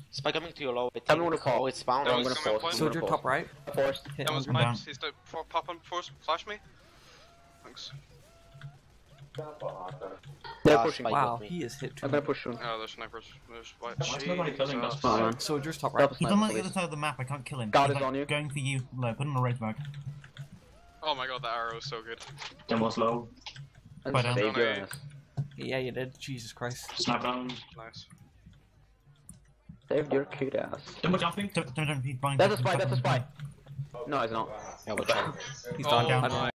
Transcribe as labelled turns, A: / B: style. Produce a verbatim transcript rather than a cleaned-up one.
A: Spy coming to your low.
B: I'm gonna fall.
A: Oh, it's spawned.
B: I'm gonna force.
C: Soldier top right.
B: Force.
C: Hit
D: That was
C: him.
D: mine. He's the for pop on force. Flash me. Thanks.
B: They're
A: Ah,
B: pushing.
A: Spike
C: Wow,
A: got me.
C: he is hit too.
B: I'm gonna push soon.
D: Oh, there's snipers. There's white.
E: Why's nobody killing us?
B: Come on, man.
C: Soldier's top right.
F: He's on the other side of the map, I can't kill him.
B: God
F: He's
B: is
F: like
B: on you.
F: Going for you, low, put him on a razorback.
D: Oh my god, that arrow is so good.
E: Jim was low.
B: And
F: Quite down.
B: save your ass.
C: Yeah, you did. Jesus Christ.
E: Snap down.
D: Nice.
B: Save your cute ass.
E: Jim was jumping.
F: Don't, don't, don't, he's blind.
B: That's a spy, that's a spy. No, it's not.
A: Yeah, we're trying.
C: He's
D: Oh
C: down. I don't
D: my
C: know.